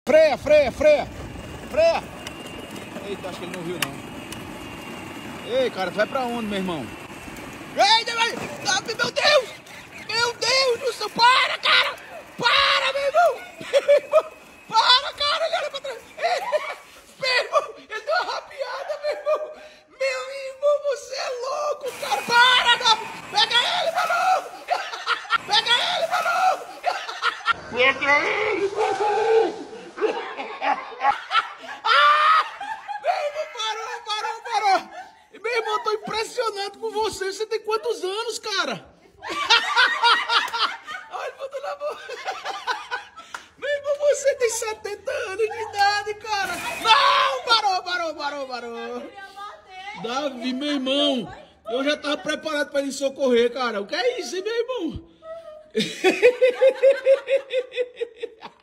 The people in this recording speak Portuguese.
Freia, freia, freia. Freia. Eita, acho que ele não viu, não. Ei, cara, tu vai pra onde, meu irmão? Eita, meu Deus! Meu Deus do céu! Para, cara! Para, meu irmão! Meu irmão! Para, cara! Ele olha pra trás! Meu irmão! Ele deu uma rapiada, meu irmão! Meu irmão, você é louco, cara! Para, Davi! Pega ele, maluco! Pega ele, maluco! Pega ele, maluco! Meu irmão, parou! Meu irmão, eu tô impressionado com você. Você tem quantos anos, cara? Olha, ele botou na boca. Meu irmão, você tem 70 anos de idade, cara. Não, parou. Davi, meu irmão, eu já tava preparado pra ele socorrer, cara. O que é isso, hein, meu irmão?